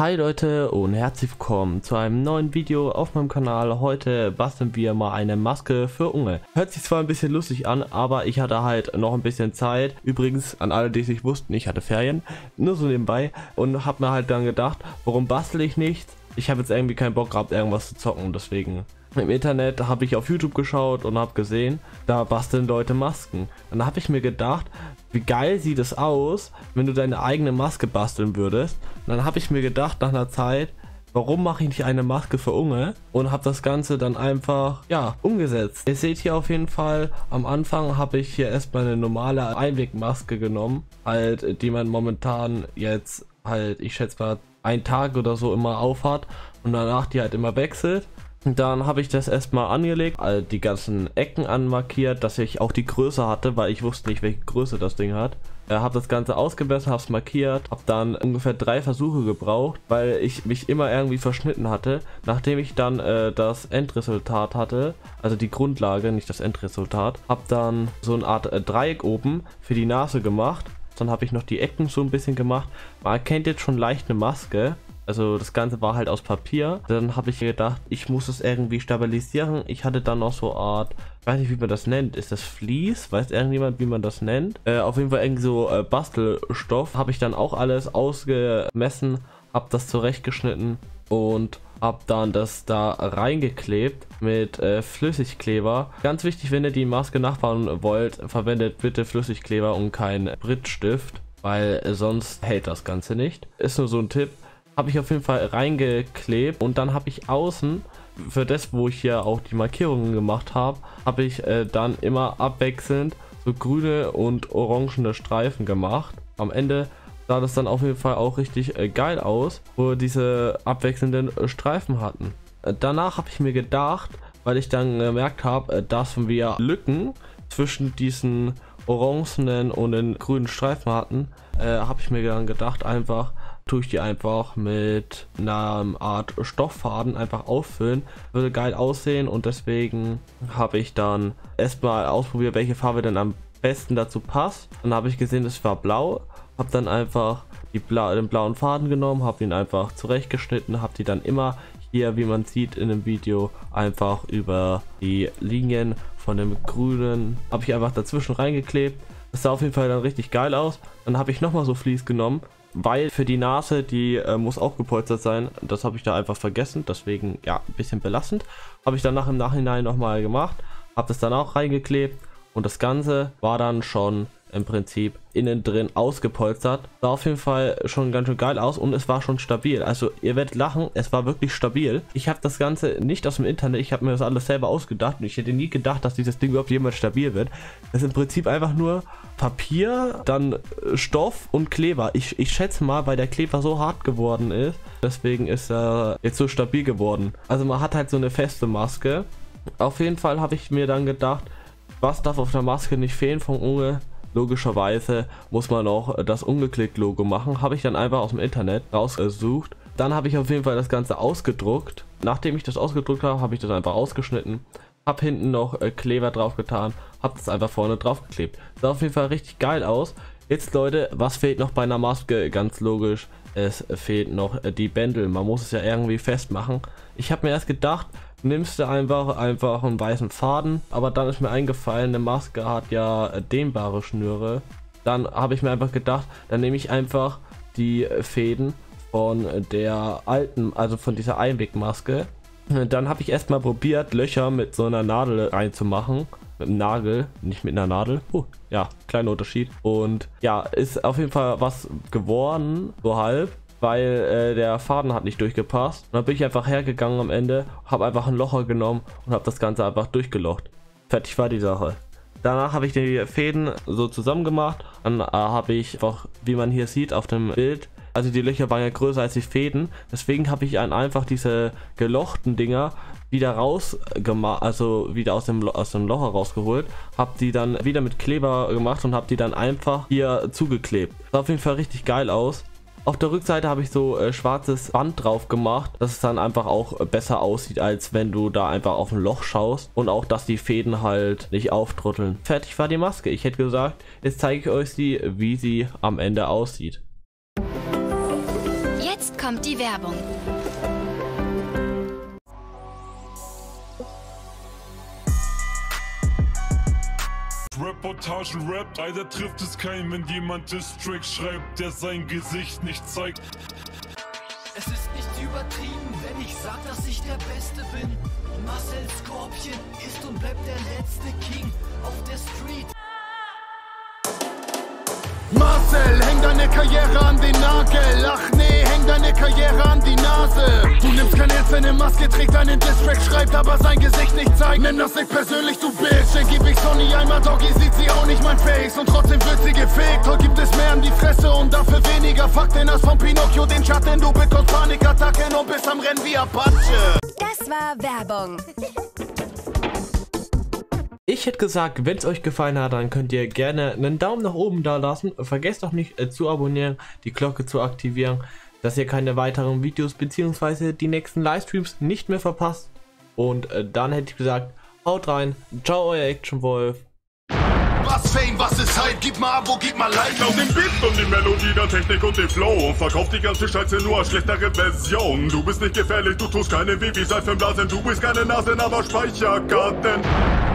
Hi Leute und herzlich willkommen zu einem neuen Video auf meinem Kanal. Heute basteln wir mal eine Maske für Unge. Hört sich zwar ein bisschen lustig an, aber ich hatte halt noch ein bisschen Zeit. Übrigens an alle, die es nicht wussten, ich hatte Ferien, nur so nebenbei, und habe mir halt dann gedacht, warum bastel ich nichts? Ich habe jetzt irgendwie keinen Bock gehabt, irgendwas zu zocken, deswegen im Internet habe ich auf YouTube geschaut und habe gesehen, da basteln Leute Masken. Dann habe ich mir gedacht, wie geil sieht es aus, wenn du deine eigene Maske basteln würdest. Und dann habe ich mir gedacht, nach einer Zeit, warum mache ich nicht eine Maske für Unge? Und habe das Ganze dann einfach, ja, umgesetzt. Ihr seht hier auf jeden Fall, am Anfang habe ich hier erstmal eine normale Einwegmaske genommen, halt, die man momentan jetzt halt, ich schätze mal, einen Tag oder so immer aufhat und danach die halt immer wechselt. Dann habe ich das erstmal angelegt, die ganzen Ecken anmarkiert, dass ich auch die Größe hatte, weil ich wusste nicht, welche Größe das Ding hat. Habe das Ganze ausgebessert, habe es markiert, habe dann ungefähr 3 Versuche gebraucht, weil ich mich immer irgendwie verschnitten hatte. Nachdem ich dann das Endresultat hatte, also die Grundlage, nicht das Endresultat, habe dann so eine Art Dreieck oben für die Nase gemacht. Dann habe ich noch die Ecken so ein bisschen gemacht. Man erkennt jetzt schon leicht eine Maske. Also das Ganze war halt aus Papier. Dann habe ich gedacht, ich muss es irgendwie stabilisieren. Ich hatte dann noch so eine Art, ich weiß nicht, wie man das nennt. Ist das Vlies? Weiß irgendjemand, wie man das nennt? Auf jeden Fall irgendwie so Bastelstoff. Habe ich dann auch alles ausgemessen, habe das zurechtgeschnitten und habe dann das da reingeklebt mit Flüssigkleber. Ganz wichtig, wenn ihr die Maske nachbauen wollt, verwendet bitte Flüssigkleber und kein Brittstift, weil sonst hält das Ganze nicht. Ist nur so ein Tipp. Habe ich auf jeden Fall reingeklebt und dann habe ich außen, für das, wo ich hier auch die Markierungen gemacht habe, habe ich dann immer abwechselnd so grüne und orangene Streifen gemacht. Am Ende sah das dann auf jeden Fall auch richtig geil aus, wo wir diese abwechselnden Streifen hatten. Danach habe ich mir gedacht, weil ich dann gemerkt habe, dass wir Lücken zwischen diesen orangenen und den grünen Streifen hatten, habe ich mir dann gedacht, einfach tue ich die einfach mit einer Art Stofffaden einfach auffüllen. Würde geil aussehen, und deswegen habe ich dann erstmal ausprobiert, welche Farbe denn am besten dazu passt. Dann habe ich gesehen, es war blau. Habe dann einfach den blauen Faden genommen, habe ihn einfach zurechtgeschnitten, habe die dann immer hier, wie man sieht in dem Video, einfach über die Linien von dem grünen, habe ich einfach dazwischen reingeklebt. Das sah auf jeden Fall dann richtig geil aus. Dann habe ich nochmal so Vlies genommen, weil für die Nase, die muss auch gepolstert sein. Das habe ich da einfach vergessen, deswegen ja, ein bisschen belastend. Habe ich danach im Nachhinein nochmal gemacht, habe das dann auch reingeklebt und das Ganze war dann schon im Prinzip innen drin ausgepolstert. Sah auf jeden Fall schon ganz schön geil aus und es war schon stabil. Also ihr werdet lachen, es war wirklich stabil. Ich habe das Ganze nicht aus dem Internet, ich habe mir das alles selber ausgedacht und ich hätte nie gedacht, dass dieses Ding überhaupt jemals stabil wird. Es ist im Prinzip einfach nur Papier, dann Stoff und Kleber. Ich schätze mal, weil der Kleber so hart geworden ist, deswegen ist er jetzt so stabil geworden. Also man hat halt so eine feste Maske. Auf jeden Fall habe ich mir dann gedacht, was darf auf der Maske nicht fehlen von Unge? Logischerweise muss man auch das Ungeklickt-Logo machen. Habe ich dann einfach aus dem Internet rausgesucht. Dann habe ich auf jeden Fall das Ganze ausgedruckt. Nachdem ich das ausgedruckt habe, habe ich das einfach ausgeschnitten. Habe hinten noch Kleber drauf getan. Habe das einfach vorne drauf geklebt. Sah auf jeden Fall richtig geil aus. Jetzt Leute, was fehlt noch bei einer Maske? Ganz logisch, es fehlt noch die Bändel. Man muss es ja irgendwie festmachen. Ich habe mir erst gedacht, nimmst du einfach einen weißen Faden, aber dann ist mir eingefallen, eine Maske hat ja dehnbare Schnüre. Dann habe ich mir einfach gedacht, dann nehme ich einfach die Fäden von der alten, also von dieser Einwegmaske. Dann habe ich erstmal probiert, Löcher mit so einer Nadel reinzumachen. Mit einem Nagel, nicht mit einer Nadel. Ja, kleiner Unterschied. Und ja, ist auf jeden Fall was geworden, so halb, weil der Faden hat nicht durchgepasst. Und dann bin ich einfach hergegangen am Ende, habe einfach ein Locher genommen und habe das Ganze einfach durchgelocht. Fertig war die Sache. Danach habe ich die Fäden so zusammen gemacht. Dann habe ich einfach, wie man hier sieht auf dem Bild, also die Löcher waren ja größer als die Fäden. Deswegen habe ich dann einfach diese gelochten Dinger wieder rausgemacht, also wieder aus dem Locher rausgeholt. Habe die dann wieder mit Kleber gemacht und habe die dann einfach hier zugeklebt. Sah auf jeden Fall richtig geil aus. Auf der Rückseite habe ich so schwarzes Band drauf gemacht, dass es dann einfach auch besser aussieht, als wenn du da einfach auf ein Loch schaust, und auch, dass die Fäden halt nicht auftrotteln. Fertig war die Maske. Ich hätte gesagt, jetzt zeige ich euch wie sie am Ende aussieht. Jetzt kommt die Werbung. Reportagen Rap, leider trifft es keinen, wenn jemand Distrack schreibt, der sein Gesicht nicht zeigt. Es ist nicht übertrieben, wenn ich sag, dass ich der Beste bin. Marcel Scorpion ist und bleibt der letzte King auf der Street. Marcel, häng deine Karriere an den Nagel. Ach nee, häng deine Karriere an die Nase. Du nimmst kein Ernst, wenn eine Maske trägt, einen Distrack schreibt, aber sein Gesicht nicht zeigt. Nimm das nicht persönlich, du Bitch. Dann gib ich Sonny einmal Doggy, sieht sie auch nicht mein Face. Und trotzdem wird sie gefickt. Heute gibt es mehr an die Fresse und dafür weniger Fakten als von Pinocchio den Schatten. Du bekommst Panikattacken und bist am Rennen wie Apache. Das war Werbung. Ich hätte gesagt, wenn es euch gefallen hat, dann könnt ihr gerne einen Daumen nach oben da lassen. Vergesst auch nicht zu abonnieren, die Glocke zu aktivieren, dass ihr keine weiteren Videos bzw. die nächsten Livestreams nicht mehr verpasst. Und dann hätte ich gesagt, haut rein, ciao euer Action Wolf. Was Fame, was ist Hype? Gib mal Abo, gib mal Like. Glaub den Beat und die Melodie, der Technik und den Flow und verkauf die ganze Scheiße nur als schlechtere Version. Du bist nicht gefährlich, du tust keine weh wie Seifenblasen, du bist keine Nasen, aber Speicherkarten.